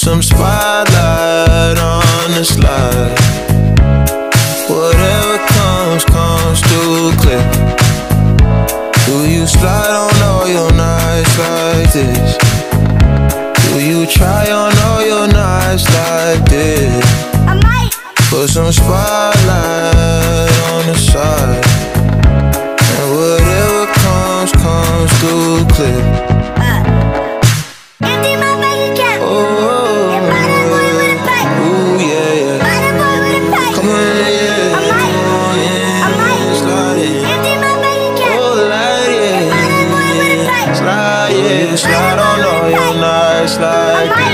some spotlight on the slide. Whatever comes, comes through clear. Do you slide on all your nights like this? Do you try on all your nights like this? I might put some spotlight on the side, and whatever comes, comes through clear. Empty my bank account. Oh, And buy that boy with a pipe. ooh, yeah, yeah. Buy that boy with a pipe. Come on, yeah. I might. Come on, yeah. I might. Slide it. Empty my bank account. Oh, slide it. And buy that boy with a pipe. Slide, yeah. Slide on all your nights I like might.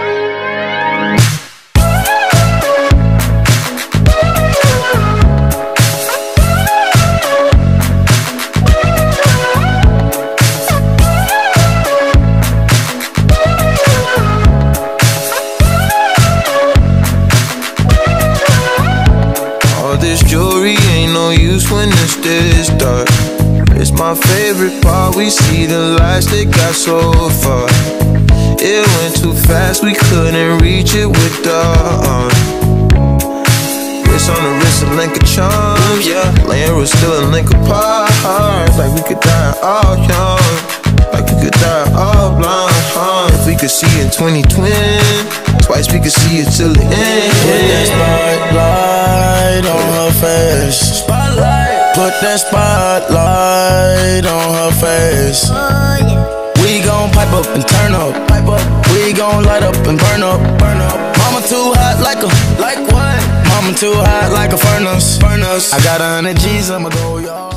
This jewelry ain't no use when it's this dark. It's my favorite part, we see the lights that got so far. It went too fast, we couldn't reach it with the arm. Wrist on the wrist, a link of charms, yeah. Laying was still a link apart. Like we could die all young, like we could die all blind, If we could see in 2020, twice we could see it till the end. Put that spotlight on her face. Spotlight. Put that spotlight on her face. Oh yeah. We gon' pipe up and turn up. Pipe up. We gon' light up and burn up. Burn up. Mama too hot like what? Mama too hot like a furnace. I got 100 G's, I'ma go, y'all.